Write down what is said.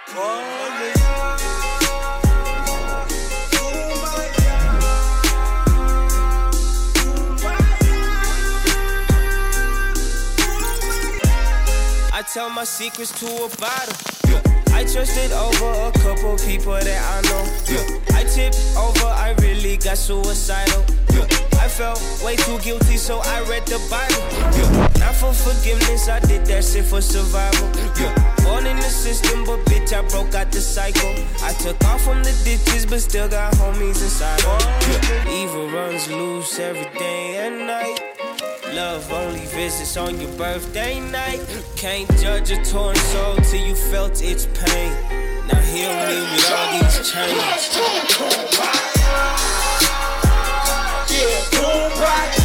I tell my secrets to a bottle. I trusted over a couple people that I know. I tipped over, I really got suicidal. I felt way too guilty, so I read the Bible. Not for forgiveness, I did that shit for survival. Born in the system, but bitch, I broke out the cycle. I took off from the ditches, but still got homies inside. Evil runs loose every day and night. Love only visits on your birthday night. Can't judge a torn soul till you felt its pain. Now heal me with all these chains. Yeah, boom, right.